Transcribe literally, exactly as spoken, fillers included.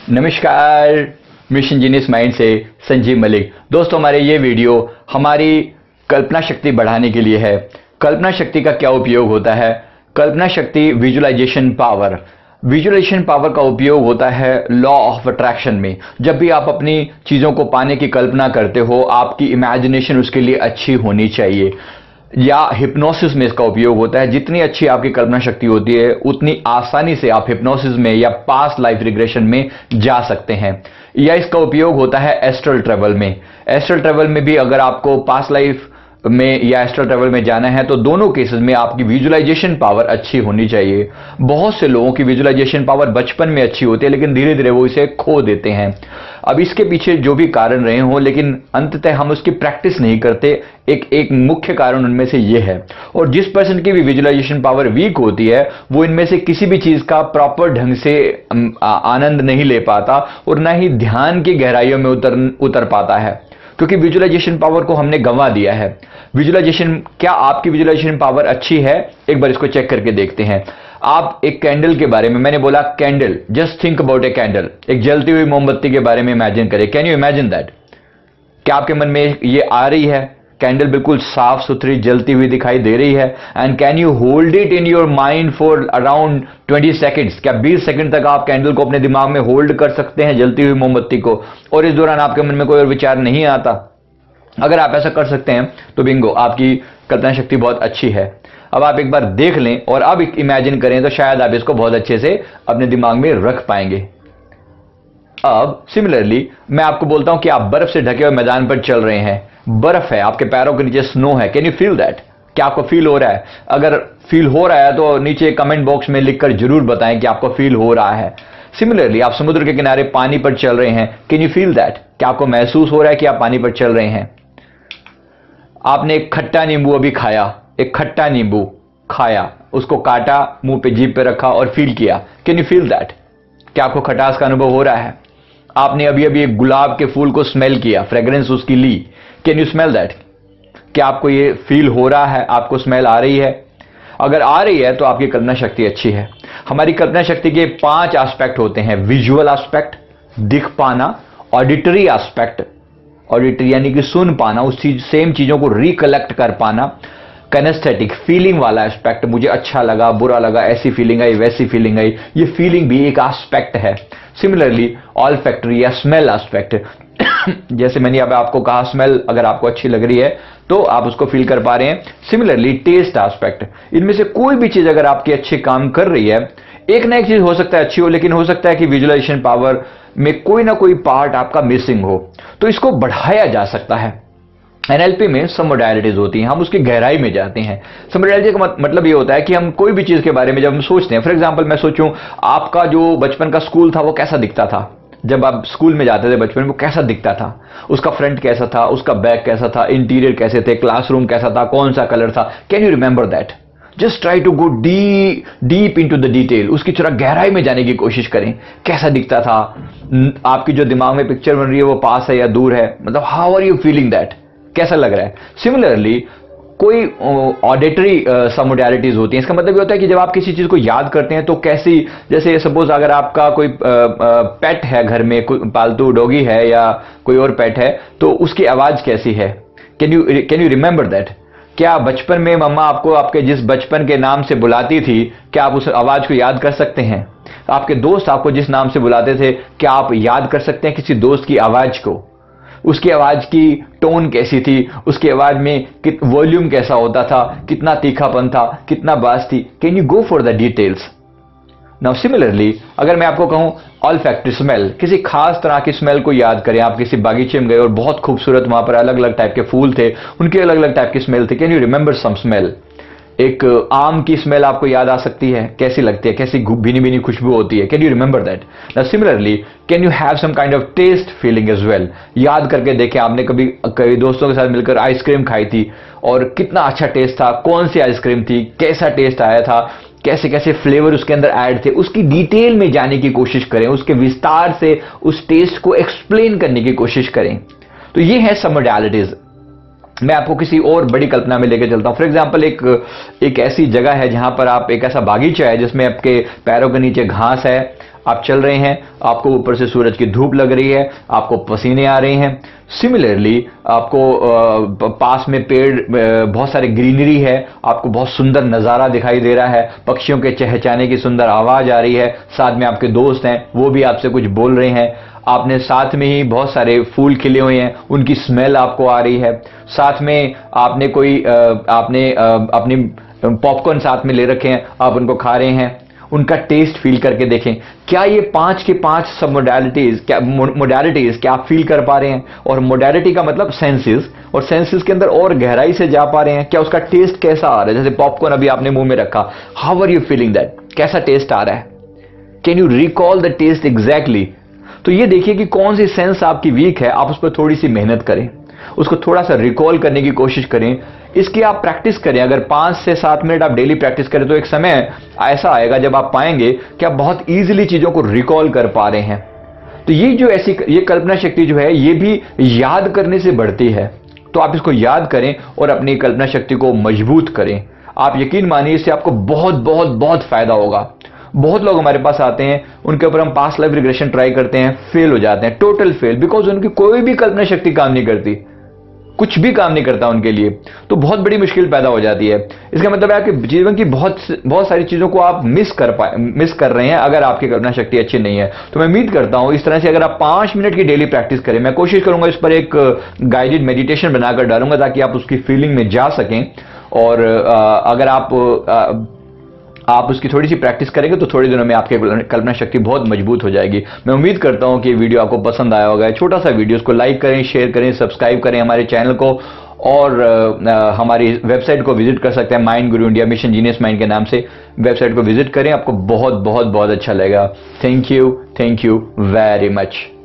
नमस्कार, mission genius mind से संजीव मलिक। दोस्तों, हमारे ये वीडियो हमारी कल्पना शक्ति बढ़ाने के लिए है। कल्पना शक्ति का क्या उपयोग होता है? कल्पना शक्ति विजुअलाइजेशन पावर विजुअलाइजेशन पावर का उपयोग होता है लॉ ऑफ अट्रैक्शन में। जब भी आप अपनी चीज़ों को पाने की कल्पना करते हो, आपकी इमेजिनेशन उसके लिए अच्छी होनी चाहिए। या हिप्नोसिस में इसका उपयोग होता है। जितनी अच्छी आपकी कल्पना शक्ति होती है, उतनी आसानी से आप हिप्नोसिस में या पास्ट लाइफ रिग्रेशन में जा सकते हैं। या इसका उपयोग होता है एस्ट्रल ट्रैवल में। एस्ट्रल ट्रैवल में भी अगर आपको पास्ट लाइफ में या एस्ट्रल ट्रैवल में जाना है, तो दोनों केसेस में आपकी विजुअलाइजेशन पावर अच्छी होनी चाहिए। बहुत से लोगों की विजुअलाइजेशन पावर बचपन में अच्छी होती है, लेकिन धीरे धीरे वो इसे खो देते हैं। अब इसके पीछे जो भी कारण रहे हों, लेकिन अंततः हम उसकी प्रैक्टिस नहीं करते। एक एक मुख्य कारण उनमें से ये है। और जिस पर्सन की भी विजुअलाइजेशन पावर वीक होती है, वो इनमें से किसी भी चीज का प्रॉपर ढंग से आनंद नहीं ले पाता और ना ही ध्यान की गहराइयों में उतर उतर पाता है, क्योंकि विजुअलाइजेशन पावर को हमने गंवा दिया है। विजुअलाइजेशन, क्या आपकी विजुअलाइजेशन पावर अच्छी है? एक बार इसको चेक करके देखते हैं। आप एक कैंडल के बारे में, मैंने बोला candle, just think about a candle. एक जलती हुई मोमबत्ती के बारे में इमेजिन करें। Can you imagine that? क्या आपके मन में ये आ रही है? कैंडल बिल्कुल साफ सुथरी जलती हुई दिखाई दे रही है। And can you hold it in your mind for around twenty seconds? क्या बीस सेकंड तक आप कैंडल को अपने दिमाग में होल्ड कर सकते हैं, जलती हुई मोमबत्ती को, और इस दौरान आपके मन में कोई और विचार नहीं आता? अगर आप ऐसा कर सकते हैं तो बिंगो, आपकी कल्पना शक्ति बहुत अच्छी है। अब आप एक बार देख लें और अब इमेजिन करें, तो शायद आप इसको बहुत अच्छे से अपने दिमाग में रख पाएंगे। अब सिमिलरली मैं आपको बोलता हूं कि आप बर्फ से ढके हुए मैदान पर चल रहे हैं। बर्फ है, आपके पैरों के नीचे स्नो है। Can you feel that? क्या आपको फील हो रहा है? अगर फील हो रहा है तो नीचे कमेंट बॉक्स में लिखकर जरूर बताएं कि आपको फील हो रहा है। सिमिलरली आप समुद्र के किनारे पानी पर चल रहे हैं। Can you feel that? क्या आपको महसूस हो रहा है कि आप पानी पर चल रहे हैं? आपने एक खट्टा नींबू अभी खाया, एक खट्टा नींबू खाया, उसको काटा, मुंह पे, जीभ पे रखा और फील किया। Can you feel that? क्या आपको खटास का अनुभव हो रहा है? आपने अभी अभी एक गुलाब के फूल को स्मेल किया, फ्रेग्रेंस उसकी ली। Can you smell that? क्या आपको ये फील हो रहा है? आपको स्मेल आ रही है? अगर आ रही है तो आपकी कल्पना शक्ति अच्छी है। हमारी कल्पना शक्ति के पांच एस्पेक्ट होते हैं। विजुअल एस्पेक्ट, दिख पाना। ऑडिटरी एस्पेक्ट, ऑडिटरी यानी कि सुन पाना, उस चीज सेम चीजों को रिकलेक्ट कर पाना। कैनेस्थेटिक, फीलिंग वाला एस्पेक्ट, मुझे अच्छा लगा, बुरा लगा, ऐसी फीलिंग आई, वैसी फीलिंग आई, ये फीलिंग भी एक एस्पेक्ट है। सिमिलरली ऑल्फैक्टरी या स्मेल एस्पेक्ट, जैसे मैंने अब आपको कहा, स्मेल अगर आपको अच्छी लग रही है तो आप उसको फील कर पा रहे हैं। सिमिलरली टेस्ट एस्पेक्ट, इनमें से कोई भी चीज अगर आपकी अच्छे काम कर रही है, एक ना एक चीज हो सकता है अच्छी हो, लेकिन हो सकता है कि विजुअलाइजेशन पावर में कोई ना कोई पार्ट आपका मिसिंग हो, तो इसको बढ़ाया जा सकता है। एनएलपी में सब मोडालिटीज होती हैं, हम उसकी गहराई में जाते हैं। सब मोडालिटी का मतलब ये होता है कि हम कोई भी चीज के बारे में जब हम सोचते हैं, फॉर एग्जांपल मैं सोचूं आपका जो बचपन का स्कूल था वो कैसा दिखता था। जब आप स्कूल में जाते थे बचपन में, वो कैसा दिखता था? उसका फ्रंट कैसा था, उसका बैक कैसा था, इंटीरियर कैसे थे, क्लासरूम कैसा था, कौन सा कलर था? Can you remember that? Just try to go d deep in to the detail, उसकी थोड़ा गहराई में जाने की कोशिश करें। कैसा दिखता था? आपकी जो दिमाग में पिक्चर बन रही है वो पास है या दूर है? मतलब how are you feeling that? कैसा लग रहा है? सिमिलरली कोई ऑडिटरी सब मोडालिटीज होती हैं। इसका मतलब ये होता है कि जब आप किसी चीज को याद करते हैं तो कैसी, जैसे सपोज अगर आपका कोई पेट है घर में, कोई पालतू डॉगी है या कोई और पेट है, तो उसकी आवाज कैसी है? Can you can you remember that? क्या बचपन में मम्मा आपको आपके जिस बचपन के नाम से बुलाती थी, क्या आप उस आवाज को याद कर सकते हैं? आपके दोस्त आपको जिस नाम से बुलाते थे, क्या आप याद कर सकते हैं किसी दोस्त की आवाज को? उसकी आवाज की टोन कैसी थी? उसकी आवाज में कित वॉल्यूम कैसा होता था? कितना तीखापन था? कितना बास थी? Can you go for the details? Now similarly अगर मैं आपको कहूं ऑल्फैक्टरी स्मेल, किसी खास तरह की स्मेल को याद करें। आप किसी बागीचे में गए और बहुत खूबसूरत वहां पर अलग अलग टाइप के फूल थे, उनकी अलग अलग टाइप की स्मेल थी। Can you remember some smell? एक आम की स्मेल आपको याद आ सकती है, कैसी लगती है, कैसी भीनी भीनी खुशबू होती है? Can you remember that? Now similarly can you have some kind of taste feeling as well? याद करके देखें, आपने कभी कई दोस्तों के साथ मिलकर आइसक्रीम खाई थी और कितना अच्छा टेस्ट था, कौन सी आइसक्रीम थी, कैसा टेस्ट आया था, कैसे कैसे फ्लेवर उसके अंदर ऐड थे, उसकी डिटेल में जाने की कोशिश करें, उसके विस्तार से उस टेस्ट को एक्सप्लेन करने की कोशिश करें। तो ये है सब मोडालिटीज। मैं आपको किसी और बड़ी कल्पना में लेकर चलता हूं। फॉर एग्जांपल एक एक ऐसी जगह है जहां पर आप, एक ऐसा बागीचा है जिसमें आपके पैरों के नीचे घास है, आप चल रहे हैं, आपको ऊपर से सूरज की धूप लग रही है, आपको पसीने आ रहे हैं। सिमिलरली आपको पास में पेड़, बहुत सारे ग्रीनरी है, आपको बहुत सुंदर नज़ारा दिखाई दे रहा है, पक्षियों के चहचहाने की सुंदर आवाज़ आ रही है, साथ में आपके दोस्त हैं वो भी आपसे कुछ बोल रहे हैं, आपने साथ में ही बहुत सारे फूल खिले हुए हैं, उनकी स्मेल आपको आ रही है, साथ में आपने कोई आपने अपनी पॉपकॉर्न साथ में ले रखे हैं, आप उनको खा रहे हैं, उनका टेस्ट फील करके देखें। क्या ये पांच के पांच सब मोडालिटीज क्या मोडालिटीज क्या आप फील कर पा रहे हैं? और मोडालिटी का मतलब सेंसेस, और सेंसेस के अंदर और गहराई से जा पा रहे हैं। क्या उसका टेस्ट कैसा आ रहा है? जैसे पॉपकॉर्न अभी आपने मुंह में रखा, how are you feeling that? कैसा टेस्ट आ रहा है? Can you recall the taste exactly? तो ये देखिए कि कौन सी सेंस आपकी वीक है, आप उस पर थोड़ी सी मेहनत करें, उसको थोड़ा सा रिकॉल करने की कोशिश करें। इसकी आप प्रैक्टिस करें। अगर पांच से सात मिनट आप डेली प्रैक्टिस करें तो एक समय ऐसा आएगा जब आप पाएंगे कि आप बहुत इजीली चीजों को रिकॉल कर पा रहे हैं। तो ये जो ऐसी ये कल्पना शक्ति जो है ये भी याद करने से बढ़ती है। तो आप इसको याद करें और अपनी कल्पना शक्ति को मजबूत करें। आप यकीन मानिए इससे आपको बहुत बहुत बहुत फायदा होगा। बहुत लोग हमारे पास आते हैं, उनके ऊपर हम पास्ट लाइफ रिग्रेशन ट्राई करते हैं, फेल हो जाते हैं, टोटल फेल, बिकॉज उनकी कोई भी कल्पना शक्ति काम नहीं करती, कुछ भी काम नहीं करता उनके लिए। तो बहुत बड़ी मुश्किल पैदा हो जाती है। इसका मतलब है कि जीवन की बहुत बहुत सारी चीजों को आप मिस कर पाए मिस कर रहे हैं अगर आपकी कल्पना शक्ति अच्छी नहीं है। तो मैं उम्मीद करता हूं इस तरह से अगर आप पांच मिनट की डेली प्रैक्टिस करें, मैं कोशिश करूंगा इस पर एक गाइडेड मेडिटेशन बनाकर डालूंगा ताकि आप उसकी फीलिंग में जा सकें। और अगर आप आप उसकी थोड़ी सी प्रैक्टिस करेंगे तो थोड़े दिनों में आपकी कल्पना शक्ति बहुत मजबूत हो जाएगी। मैं उम्मीद करता हूं कि वीडियो आपको पसंद आया होगा। छोटा सा वीडियो, उसको लाइक करें, शेयर करें, सब्सक्राइब करें हमारे चैनल को, और आ, हमारी वेबसाइट को विजिट कर सकते हैं माइंड गुरु इंडिया, मिशन जीनियस माइंड के नाम से वेबसाइट को विजिट करें। आपको बहुत बहुत बहुत अच्छा लगेगा। Thank you, thank you very much.